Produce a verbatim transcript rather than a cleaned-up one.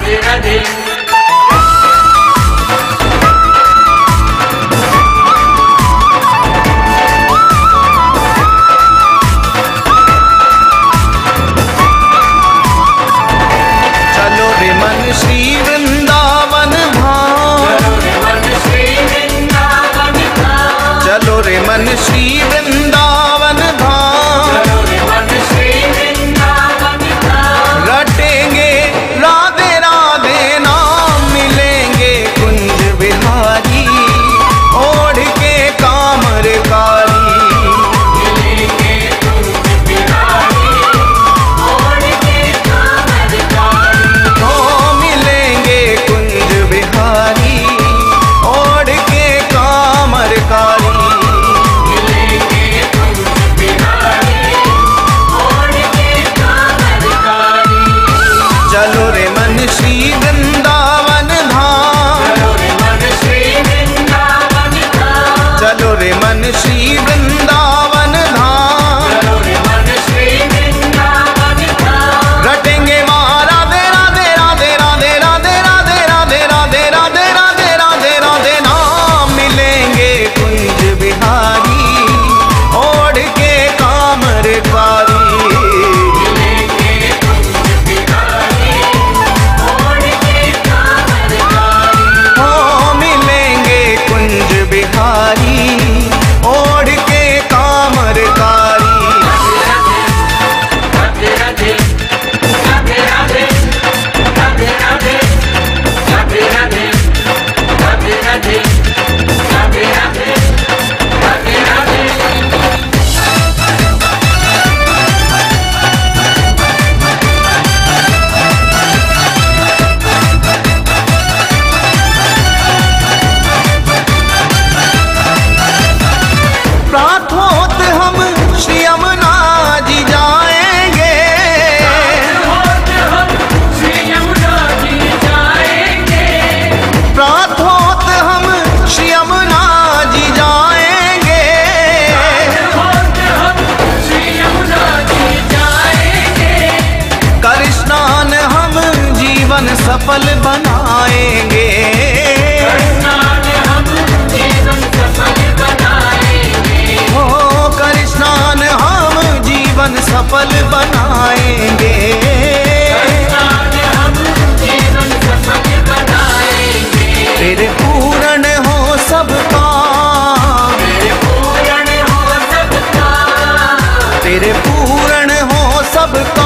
राधे राधे। चलो रे मन श्री वृंदावन धाम, चलो रे मन श्री वृंदावन धाम, रटेंगे राधे राधे नाम, मिलेंगे कुंज बिहारी ओढ़ के कामर कारी। चलो रे मन श्री वृंदावन धाम, चलो रे मन श्री वृंदावन धाम, रटेंगे वहाँ राधे राधे राधे राधे राधे राधे राधे राधे राधे राधे राधे राधे नाम, मिलेंगे कुंज बिहारी ओढ़ के कामर कारी। ओढ़ के कामर कारी। प्रातोत हम श्री यमुना जी जाएंगे, प्रातोत हम श्री यमुना जी जाएंगे, कर स्नान हम जीवन सफल बनाएंगे, सफल बनाएंगे। तेरे पूर्ण हो सब काम, तेरे पूर्ण हो सब काम।